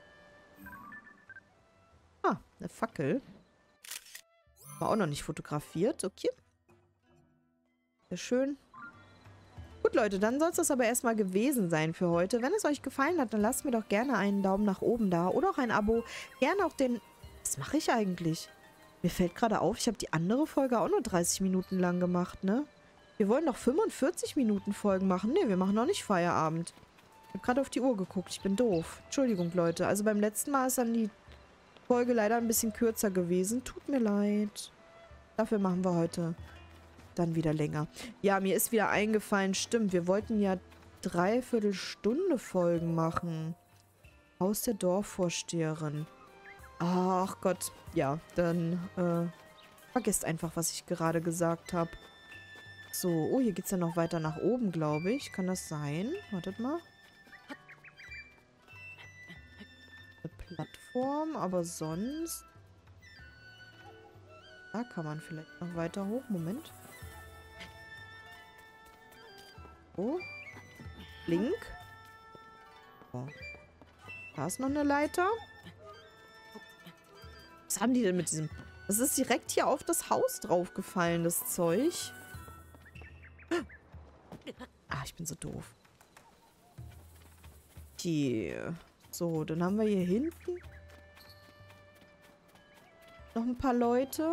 Speaker 1: Ah, eine Fackel. War auch noch nicht fotografiert. Okay. Sehr schön. Gut, Leute, dann soll es das aber erstmal gewesen sein für heute. Wenn es euch gefallen hat, dann lasst mir doch gerne einen Daumen nach oben da. Oder auch ein Abo. Gerne auch den... Was mache ich eigentlich? Mir fällt gerade auf, ich habe die andere Folge auch nur 30 Minuten lang gemacht, ne? Wir wollen doch 45 Minuten Folgen machen. Ne, wir machen noch nicht Feierabend. Ich habe gerade auf die Uhr geguckt. Ich bin doof. Entschuldigung, Leute. Also beim letzten Mal ist dann die Folge leider ein bisschen kürzer gewesen. Tut mir leid. Dafür machen wir heute dann wieder länger. Ja, mir ist wieder eingefallen, stimmt, wir wollten ja 3/4 Stunde Folgen machen. Haus der Dorfvorsteherin. Ach Gott, ja, dann vergesst einfach, was ich gerade gesagt habe. So, oh, hier geht es ja noch weiter nach oben, glaube ich. Kann das sein? Wartet mal. Eine Plattform, aber sonst... Da kann man vielleicht noch weiter hoch. Moment. Oh. Link. Oh. Da ist noch eine Leiter. Was haben die denn mit diesem... Das ist direkt hier auf das Haus draufgefallen, das Zeug. Ah, ich bin so doof. Hier. So, dann haben wir hier hinten noch ein paar Leute.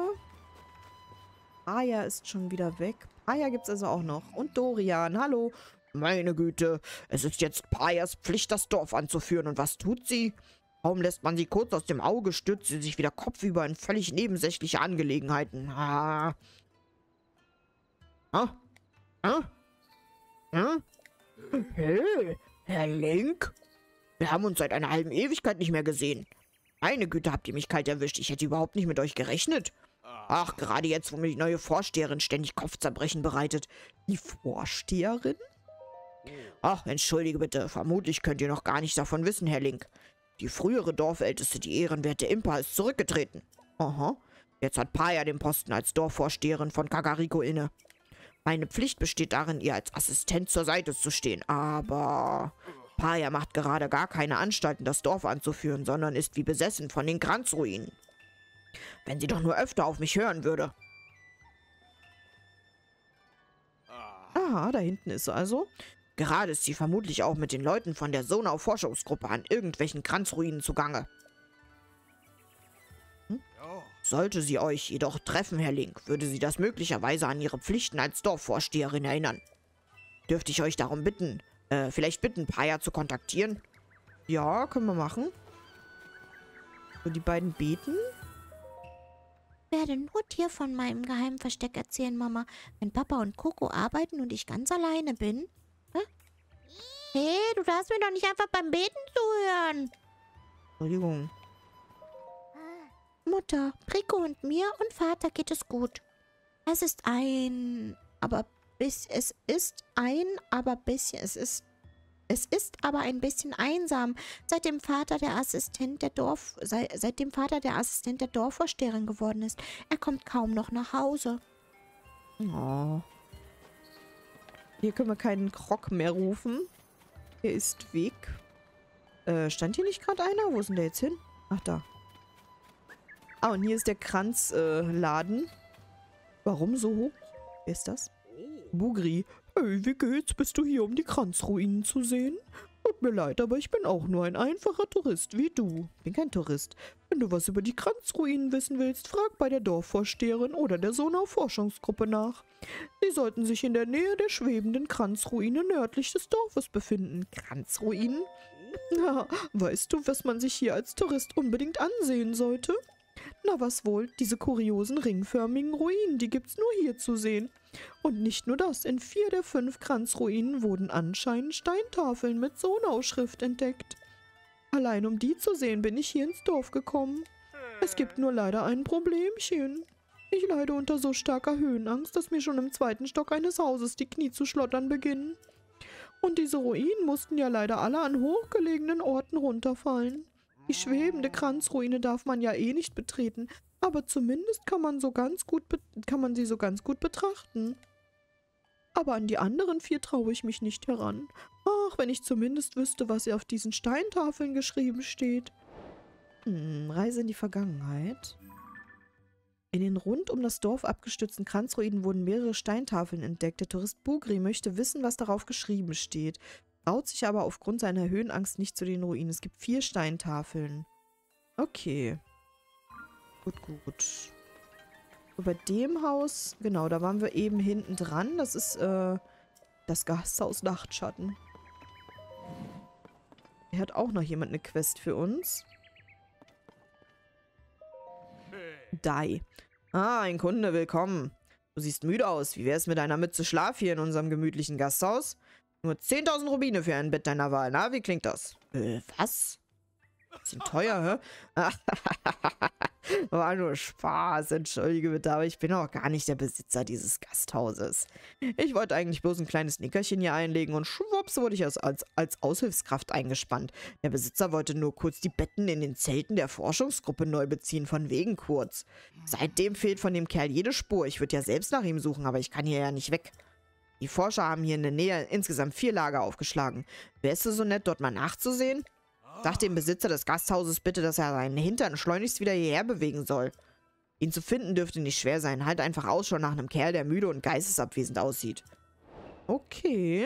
Speaker 1: Aya ist schon wieder weg. Aya gibt es also auch noch. Und Dorian, hallo. Meine Güte, es ist jetzt Payas Pflicht, das Dorf anzuführen. Und was tut sie? Kaum lässt man sie kurz aus dem Auge, stürzt sie sich wieder kopfüber in völlig nebensächliche Angelegenheiten. Ah. Ah. Ah. Ah. Hey, Herr Link? Wir haben uns seit einer halben Ewigkeit nicht mehr gesehen. Meine Güte, habt ihr mich kalt erwischt. Ich hätte überhaupt nicht mit euch gerechnet. Ach, gerade jetzt, wo mir die neue Vorsteherin ständig Kopfzerbrechen bereitet. Die Vorsteherin? Ach, entschuldige bitte. Vermutlich könnt ihr noch gar nichts davon wissen, Herr Link. Die frühere Dorfälteste, die ehrenwerte Impa, ist zurückgetreten. Aha. Jetzt hat Paya den Posten als Dorfvorsteherin von Kakariko inne. Meine Pflicht besteht darin, ihr als Assistent zur Seite zu stehen. Aber Paya macht gerade gar keine Anstalten, das Dorf anzuführen, sondern ist wie besessen von den Kranzruinen. Wenn sie doch nur öfter auf mich hören würde. Aha, da hinten ist sie also. Gerade ist sie vermutlich auch mit den Leuten von der Sonau-Forschungsgruppe an irgendwelchen Kranzruinen zugange. Sollte sie euch jedoch treffen, Herr Link, würde sie das möglicherweise an ihre Pflichten als Dorfvorsteherin erinnern. Dürfte ich euch darum bitten, vielleicht bitten, Paya zu kontaktieren? Ja, können wir machen. So, die beiden beten.
Speaker 2: Ich werde nur dir von meinem geheimen Versteck erzählen, Mama. Wenn Papa und Coco arbeiten und ich ganz alleine bin. Hä? Hey, du darfst mir doch nicht einfach beim Beten zuhören.
Speaker 1: Entschuldigung.
Speaker 2: Mutter, Rico und mir und Vater geht es gut. Es ist ein aber ein bisschen einsam, seitdem Vater der Assistent der Dorfvorsteherin geworden ist. Er kommt kaum noch nach Hause.
Speaker 1: Oh. Hier können wir keinen Krog mehr rufen. Er ist weg. Stand hier nicht gerade einer? Wo ist denn der jetzt hin? Ach, da. Ah, und hier ist der Kranzladen. Warum so hoch? Wer ist das? Bugri. Hey, wie geht's? Bist du hier, um die Kranzruinen zu sehen? Tut mir leid, aber ich bin auch nur ein einfacher Tourist wie du. Bin kein Tourist. Wenn du was über die Kranzruinen wissen willst, frag bei der Dorfvorsteherin oder der Sonau-Forschungsgruppe nach. Sie sollten sich in der Nähe der schwebenden Kranzruine nördlich des Dorfes befinden. Kranzruinen? Na, weißt du, was man sich hier als Tourist unbedingt ansehen sollte? Na was wohl, diese kuriosen ringförmigen Ruinen, die gibt's nur hier zu sehen. Und nicht nur das, in 4 der 5 Kranzruinen wurden anscheinend Steintafeln mit Sonau-Schrift entdeckt. Allein um die zu sehen, bin ich hier ins Dorf gekommen. Es gibt nur leider ein Problemchen. Ich leide unter so starker Höhenangst, dass mir schon im 2. Stock eines Hauses die Knie zu schlottern beginnen. Und diese Ruinen mussten ja leider alle an hochgelegenen Orten runterfallen. Die schwebende Kranzruine darf man ja eh nicht betreten, aber zumindest kann man sie so ganz gut betrachten. Aber an die anderen 4 traue ich mich nicht heran. Ach, wenn ich zumindest wüsste, was auf diesen Steintafeln geschrieben steht. Reise in die Vergangenheit. In den rund um das Dorf abgestützten Kranzruinen wurden mehrere Steintafeln entdeckt. Der Tourist Bugri möchte wissen, was darauf geschrieben steht. Traut sich aber aufgrund seiner Höhenangst nicht zu den Ruinen. Es gibt 4 Steintafeln. Okay. Gut, gut. So, bei dem Haus, genau, da waren wir eben hinten dran. Das ist, das Gasthaus Nachtschatten. Hier hat auch noch jemand eine Quest für uns. Dai. Ah, ein Kunde, willkommen. Du siehst müde aus. Wie wär's mit einer Mütze Schlaf hier in unserem gemütlichen Gasthaus? Nur 10.000 Rubine für ein Bett deiner Wahl. Na, wie klingt das? Was? Bisschen teuer, hä? War nur Spaß, entschuldige bitte, aber ich bin auch gar nicht der Besitzer dieses Gasthauses. Ich wollte eigentlich bloß ein kleines Nickerchen hier einlegen und schwupps wurde ich als Aushilfskraft eingespannt. Der Besitzer wollte nur kurz die Betten in den Zelten der Forschungsgruppe neu beziehen, von wegen kurz. Seitdem fehlt von dem Kerl jede Spur. Ich würde ja selbst nach ihm suchen, aber ich kann hier ja nicht weg. Die Forscher haben hier in der Nähe insgesamt 4 Lager aufgeschlagen. Wärst du so nett, dort mal nachzusehen? Sag dem Besitzer des Gasthauses bitte, dass er seinen Hintern schleunigst wieder hierher bewegen soll. Ihn zu finden dürfte nicht schwer sein. Halt einfach Ausschau nach einem Kerl, der müde und geistesabwesend aussieht. Okay.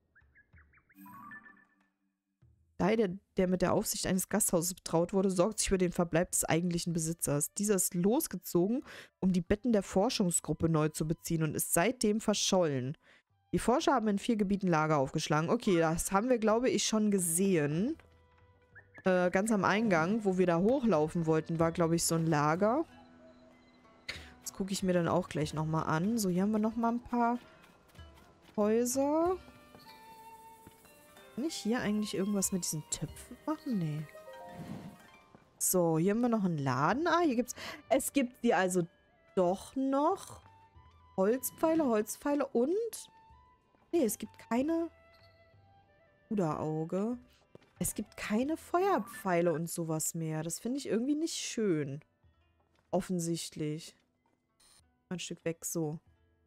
Speaker 1: Der mit der Aufsicht eines Gasthauses betraut wurde, sorgt sich über den Verbleib des eigentlichen Besitzers. Dieser ist losgezogen, um die Betten der Forschungsgruppe neu zu beziehen und ist seitdem verschollen. Die Forscher haben in 4 Gebieten Lager aufgeschlagen. Okay, das haben wir, glaube ich, schon gesehen. Ganz am Eingang, wo wir da hochlaufen wollten, war, glaube ich, so ein Lager. Das gucke ich mir dann auch gleich nochmal an. So, hier haben wir nochmal ein paar Häuser. Kann ich hier eigentlich irgendwas mit diesen Töpfen machen? Nee. So, hier haben wir noch einen Laden. Ah, hier gibt's... Es gibt die also doch noch. Holzpfeile und... Nee, es gibt keine... Puderauge. Es gibt keine Feuerpfeile und sowas mehr. Das finde ich irgendwie nicht schön. Offensichtlich. Ein Stück weg, so.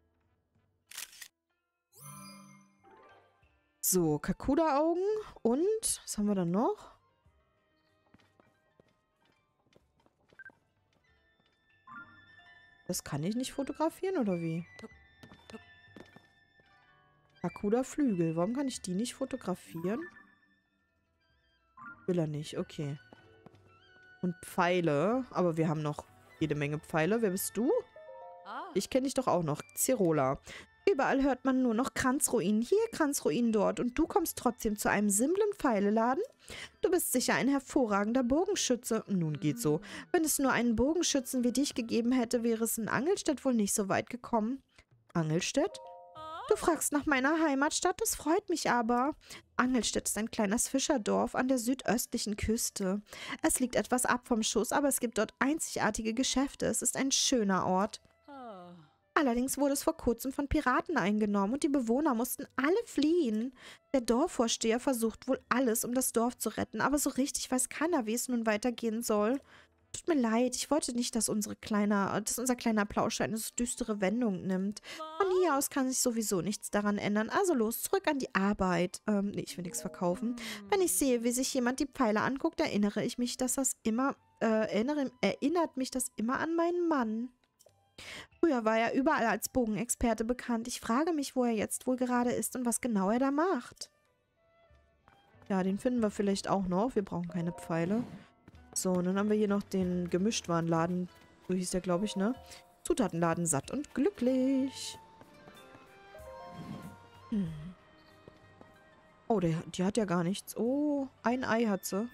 Speaker 1: So, Kakuda-Augen und... Was haben wir dann noch? Das kann ich nicht fotografieren, oder wie? Akuda Flügel. Warum kann ich die nicht fotografieren? Will er nicht, okay. Und Pfeile. Aber wir haben noch jede Menge Pfeile. Wer bist du? Ich kenne dich doch auch noch. Zerola. Überall hört man nur noch Kranzruinen hier, Kranzruinen dort. Und du kommst trotzdem zu einem simplen Pfeileladen? Du bist sicher ein hervorragender Bogenschütze. Nun geht so. Wenn es nur einen Bogenschützen wie dich gegeben hätte, wäre es in Angelstedt wohl nicht so weit gekommen. Angelstedt? Du fragst nach meiner Heimatstadt, das freut mich aber. Angelstedt ist ein kleines Fischerdorf an der südöstlichen Küste. Es liegt etwas ab vom Schuss, aber es gibt dort einzigartige Geschäfte. Es ist ein schöner Ort. Allerdings wurde es vor kurzem von Piraten eingenommen und die Bewohner mussten alle fliehen. Der Dorfvorsteher versucht wohl alles, um das Dorf zu retten, aber so richtig weiß keiner, wie es nun weitergehen soll. Tut mir leid, ich wollte nicht, dass unser kleiner Plausch eine so düstere Wendung nimmt. Von hier aus kann sich sowieso nichts daran ändern. Also los, zurück an die Arbeit. Nee, ich will nichts verkaufen. Wenn ich sehe, wie sich jemand die Pfeile anguckt, erinnert mich das immer an meinen Mann. Früher war er überall als Bogenexperte bekannt. Ich frage mich, wo er jetzt wohl gerade ist und was genau er da macht. Ja, den finden wir vielleicht auch noch. Wir brauchen keine Pfeile. So, und dann haben wir hier noch den Gemischtwarenladen. So hieß der, glaube ich, ne? Zutatenladen satt und glücklich. Oh, die hat ja gar nichts. Oh, ein Ei hat sie.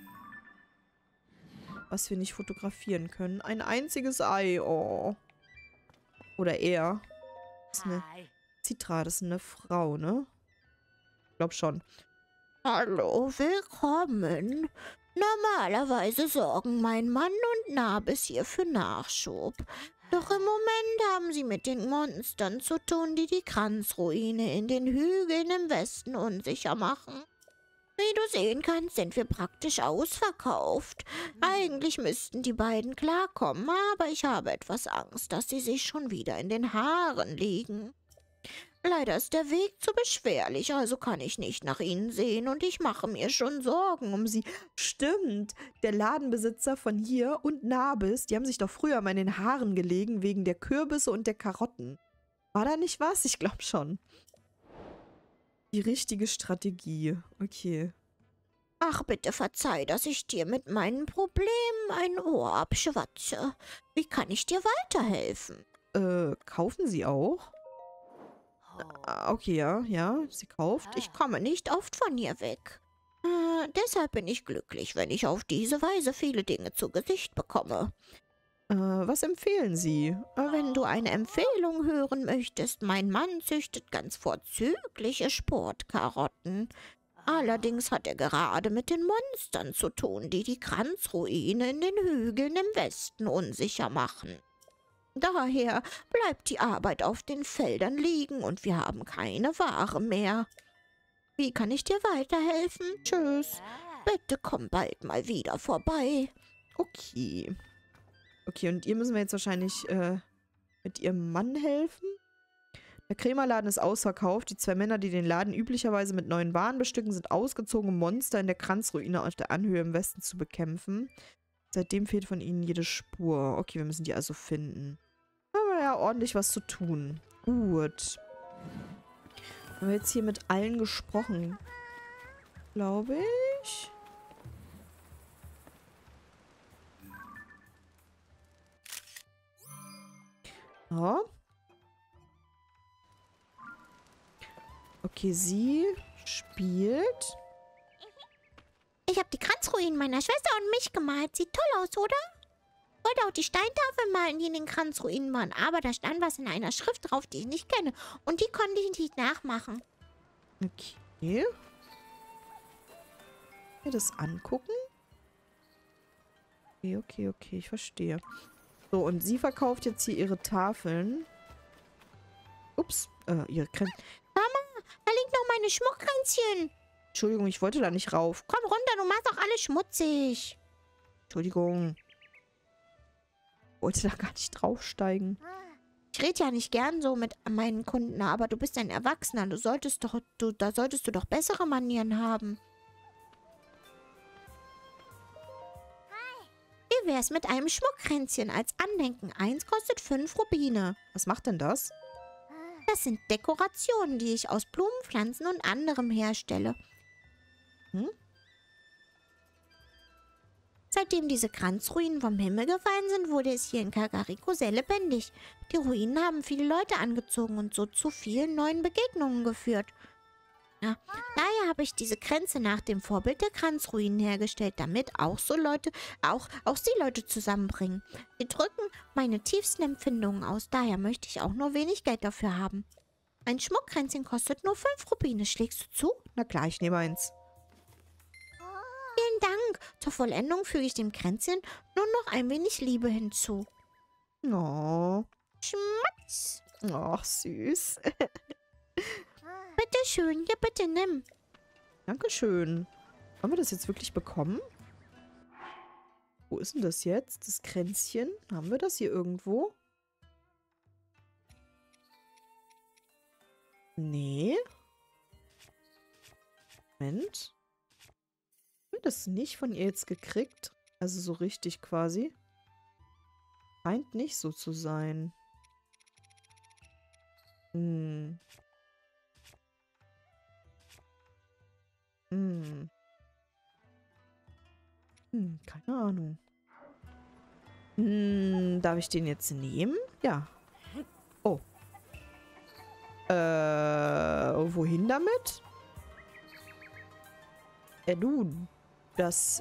Speaker 1: Was wir nicht fotografieren können. Ein einziges Ei. Oh. Oder er. Das ist eine Citra, das ist eine Frau, ne? Ich glaube schon.
Speaker 2: Hallo, willkommen. Normalerweise sorgen mein Mann und Nabis hier für Nachschub. Doch im Moment haben sie mit den Monstern zu tun, die die Kranzruine in den Hügeln im Westen unsicher machen. Wie du sehen kannst, sind wir praktisch ausverkauft. Eigentlich müssten die beiden klarkommen, aber ich habe etwas Angst, dass sie sich schon wieder in den Haaren liegen. Leider ist der Weg zu beschwerlich, also kann ich nicht nach ihnen sehen und ich mache mir schon Sorgen um sie.
Speaker 1: Stimmt, der Ladenbesitzer von hier und Nabis, die haben sich doch früher mal in den Haaren gelegen wegen der Kürbisse und der Karotten. War da nicht was? Ich glaube schon. Die richtige Strategie. Okay.
Speaker 2: Ach, bitte verzeih, dass ich dir mit meinen Problemen ein Ohr abschwatze. Wie kann ich dir weiterhelfen?
Speaker 1: Kaufen Sie auch? Okay, ja, sie kauft.
Speaker 2: Ich komme nicht oft von hier weg. Deshalb bin ich glücklich, wenn ich auf diese Weise viele Dinge zu Gesicht bekomme.
Speaker 1: Was empfehlen Sie?
Speaker 2: Wenn du eine Empfehlung hören möchtest, mein Mann züchtet ganz vorzügliche Sportkarotten. Allerdings hat er gerade mit den Monstern zu tun, die die Kranzruine in den Hügeln im Westen unsicher machen. Daher bleibt die Arbeit auf den Feldern liegen und wir haben keine Ware mehr. Wie kann ich dir weiterhelfen? Tschüss. Bitte komm bald mal wieder vorbei.
Speaker 1: Okay. Okay, und ihr müssen wir jetzt wahrscheinlich mit ihrem Mann helfen? Der Krämerladen ist ausverkauft. Die zwei Männer, die den Laden üblicherweise mit neuen Waren bestücken, sind ausgezogen, um Monster in der Kranzruine auf der Anhöhe im Westen zu bekämpfen. Seitdem fehlt von ihnen jede Spur. Okay, wir müssen die also finden. Haben wir ja ordentlich was zu tun. Gut. Haben wir jetzt hier mit allen gesprochen? Glaube ich. Ja. Okay, sie spielt.
Speaker 2: Ich habe die Kranzruinen meiner Schwester und mich gemalt. Sieht toll aus, oder? Ich wollte auch die Steintafeln malen, die in den Kranzruinen waren. Aber da stand was in einer Schrift drauf, die ich nicht kenne. Und die konnte ich nicht nachmachen.
Speaker 1: Okay. Mir das angucken? Okay, ich verstehe. So, und sie verkauft jetzt hier ihre Tafeln. Ups, ihre Kränzchen.
Speaker 2: Mama, da liegt noch meine Schmuckkränzchen.
Speaker 1: Entschuldigung, ich wollte da nicht rauf.
Speaker 2: Komm runter, du machst doch alles schmutzig.
Speaker 1: Entschuldigung. Ich wollte da gar nicht draufsteigen.
Speaker 2: Ich rede ja nicht gern so mit meinen Kunden, aber du bist ein Erwachsener. Da solltest du doch bessere Manieren haben. Wie wär's mit einem Schmuckkränzchen als Andenken? Eins kostet 5 Rubine.
Speaker 1: Was macht denn das?
Speaker 2: Das sind Dekorationen, die ich aus Blumen, Pflanzen und anderem herstelle.
Speaker 1: Hm?
Speaker 2: Seitdem diese Kranzruinen vom Himmel gefallen sind, wurde es hier in Kakariko sehr lebendig. Die Ruinen haben viele Leute angezogen und so zu vielen neuen Begegnungen geführt. Ja, daher habe ich diese Kränze nach dem Vorbild der Kranzruinen hergestellt, damit auch sie Leute zusammenbringen. Sie drücken meine tiefsten Empfindungen aus, daher möchte ich auch nur wenig Geld dafür haben. Ein Schmuckkränzchen kostet nur 5 Rubine. Schlägst du zu?
Speaker 1: Na klar, ich nehme eins.
Speaker 2: Vielen Dank. Zur Vollendung füge ich dem Kränzchen nur noch ein wenig Liebe hinzu.
Speaker 1: Oh.
Speaker 2: Schmatz.
Speaker 1: Ach, süß.
Speaker 2: Bitte schön. Ja, bitte nimm.
Speaker 1: Dankeschön. Haben wir das jetzt wirklich bekommen? Wo ist denn das jetzt? Das Kränzchen? Haben wir das hier irgendwo? Nee. Moment. Haben wir das nicht von ihr jetzt gekriegt? Also so richtig quasi. Scheint nicht so zu sein. Hm. Keine Ahnung. Darf ich den jetzt nehmen? Ja. Oh. Wohin damit? Du, das,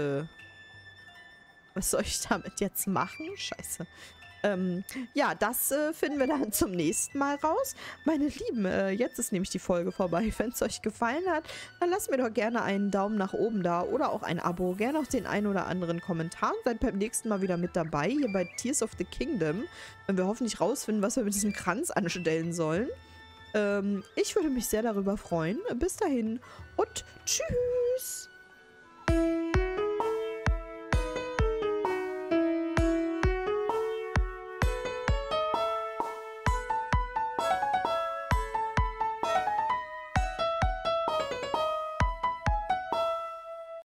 Speaker 1: was soll ich damit jetzt machen? Scheiße. Ja, das finden wir dann zum nächsten Mal raus. Meine Lieben, jetzt ist nämlich die Folge vorbei. Wenn es euch gefallen hat, dann lasst mir doch gerne einen Daumen nach oben da oder auch ein Abo. Gerne auch den einen oder anderen Kommentar. Seid beim nächsten Mal wieder mit dabei, hier bei Tears of the Kingdom. Wenn wir hoffentlich rausfinden, was wir mit diesem Kranz anstellen sollen. Ich würde mich sehr darüber freuen. Bis dahin und tschüss!